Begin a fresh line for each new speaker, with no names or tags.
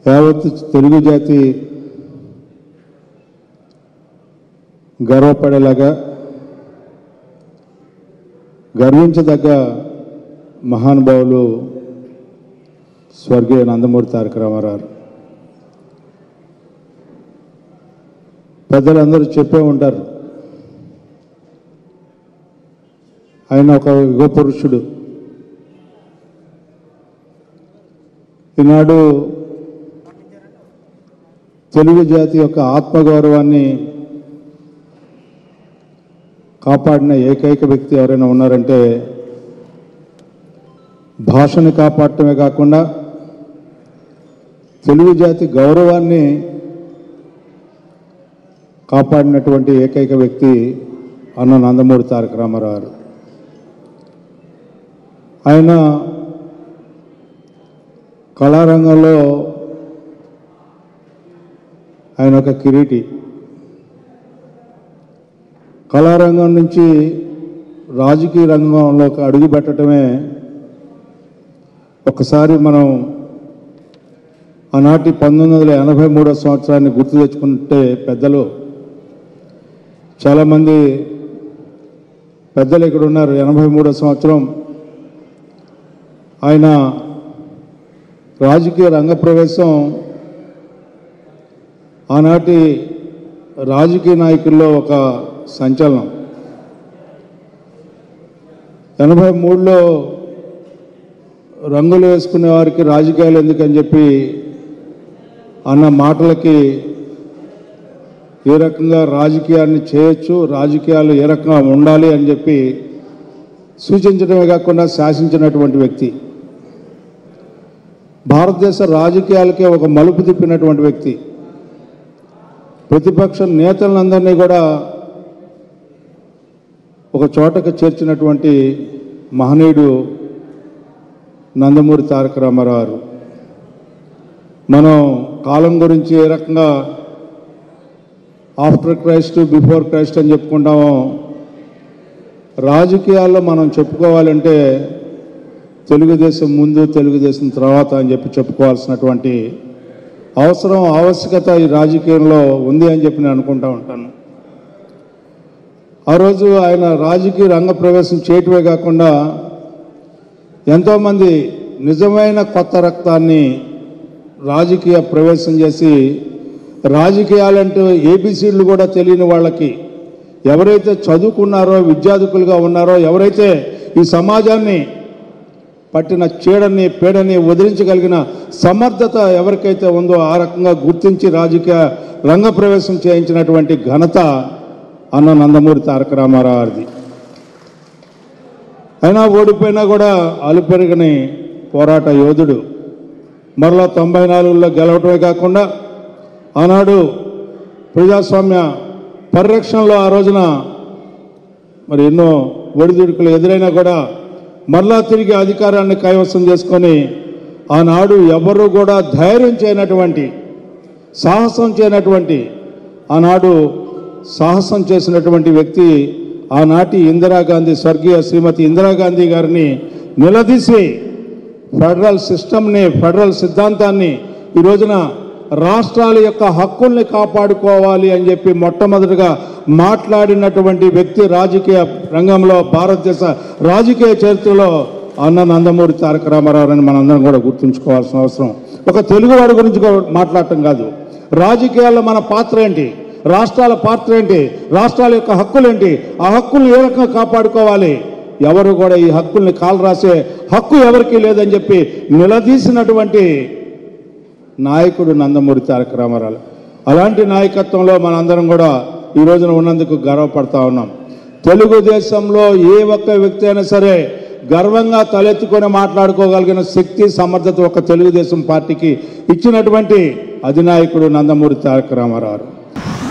యావత్ తెలుగు జాతి గర్వపడేలాగా గర్వించదగ్గ మహానుభావులు స్వర్గీయ నందమూరి తారక రామారావు. పెద్దలందరూ చెప్పే ఉంటారు, ఆయన ఒక యుగ పురుషుడు. ఈనాడు తెలుగు జాతి యొక్క ఆత్మగౌరవాన్ని కాపాడిన ఏకైక వ్యక్తి ఎవరైనా ఉన్నారంటే భాషని కాపాడటమే కాకుండా తెలుగు జాతి గౌరవాన్ని కాపాడినటువంటి ఏకైక వ్యక్తి అన్న నందమూరి తారక రామారావు. ఆయన కళారంగంలో ఆయన ఒక కిరీటి. కళారంగం నుంచి రాజకీయ రంగంలోకి అడుగు పెట్టడమే ఒకసారి మనం ఆనాటి 1983 సంవత్సరాన్ని గుర్తు తెచ్చుకుంటే పెద్దలు చాలామంది పెద్దలు ఇక్కడ ఉన్నారు. 83 సంవత్సరం ఆయన రాజకీయ రంగ ప్రవేశం ఆనాటి రాజకీయ నాయకుల్లో ఒక సంచలనం. 83లో రంగులు వేసుకునే వారికి రాజకీయాలు ఎందుకని చెప్పి అన్న మాటలకి ఏ రకంగా రాజకీయాన్ని చేయొచ్చు, రాజకీయాలు ఏ రకంగా ఉండాలి అని చెప్పి సూచించడమే కాకుండా శాసించినటువంటి వ్యక్తి. భారతదేశ రాజకీయాలకే ఒక మలుపు తిప్పినటువంటి వ్యక్తి. ప్రతిపక్ష నేతలందరినీ కూడా ఒక చోటకు చేర్చినటువంటి మహనీయుడు నందమూరి తారక రామారావు. మనం కాలం గురించి ఏ రకంగా ఆఫ్టర్ క్రైస్ట్ బిఫోర్ క్రైస్ట్ అని చెప్పుకుంటామో, రాజకీయాల్లో మనం చెప్పుకోవాలంటే తెలుగుదేశం ముందు తెలుగుదేశం తర్వాత అని చెప్పి చెప్పుకోవాల్సినటువంటి అవసరం ఆవశ్యకత ఈ రాజకీయంలో ఉంది అని చెప్పి నేను అనుకుంటా ఉంటాను. ఆ రోజు ఆయన రాజకీయ రంగ ప్రవేశం చేయటమే కాకుండా ఎంతోమంది నిజమైన కొత్త రక్తాన్ని రాజకీయ ప్రవేశం చేసి రాజకీయాలంటూ ఏబిసిడ్లు కూడా తెలియని వాళ్ళకి, ఎవరైతే చదువుకున్నారో విద్యార్థులుగా ఉన్నారో, ఎవరైతే ఈ సమాజాన్ని పట్టిన చీడని పీడని వదిలించగలిగిన సమర్థత ఎవరికైతే ఉందో ఆ రకంగా గుర్తించి రాజకీయ రంగ ప్రవేశం చేయించినటువంటి ఘనత అన్న నందమూరి తారక రామారావుది. అయినా ఓడిపోయినా కూడా అలుపెరగని పోరాట యోధుడు. మరలా 94లో గెలవటమే కాకుండా ఆనాడు ప్రజాస్వామ్య పరిరక్షణలో ఆ రోజున మరి ఎన్నో ఒడిదుడుకులు ఎదురైనా కూడా మరలా తిరిగి అధికారాన్ని కైవసం చేసుకొని ఆనాడు ఎవరు కూడా ధైర్యం చేయనటువంటి, సాహసం చేయనటువంటి, ఆనాడు సాహసం చేసినటువంటి వ్యక్తి ఆనాటి ఇందిరాగాంధీ, స్వర్గీయ శ్రీమతి ఇందిరాగాంధీ గారిని నిలదీసి ఫెడరల్ సిస్టమ్ని, ఫెడరల్ సిద్ధాంతాన్ని ఈ రోజున రాష్ట్రాల యొక్క హక్కుల్ని కాపాడుకోవాలి అని చెప్పి మొట్టమొదటిగా మాట్లాడినటువంటి వ్యక్తి రాజకీయ రంగంలో, భారతదేశ రాజకీయ చరిత్రలో అన్న నందమూరి తారక రామారావు అని మనందరం కూడా గుర్తుంచుకోవాల్సిన అవసరం. ఒక తెలుగువాడి గురించి మాట్లాడటం కాదు, రాజకీయాల్లో మన పాత్ర ఏంటి, రాష్ట్రాల పాత్ర ఏంటి, రాష్ట్రాల యొక్క హక్కులేంటి, ఆ హక్కుల్ని ఏ రకంగా కాపాడుకోవాలి, ఎవరు కూడా ఈ హక్కుల్ని కాలు రాసే హక్కు ఎవరికీ లేదని చెప్పి నిలదీసినటువంటి నాయకుడు నందమూరి తారక రామారావు. అలాంటి నాయకత్వంలో మనందరం కూడా ఈ రోజున ఉన్నందుకు గర్వపడతా ఉన్నాం. తెలుగుదేశంలో ఏ ఒక్క వ్యక్తి అయినా సరే గర్వంగా తలెత్తుకొని మాట్లాడుకోగలిగిన శక్తి, సమర్థత ఒక తెలుగుదేశం పార్టీకి ఇచ్చినటువంటి అధినాయకుడు నందమూరి తారక రామారావు.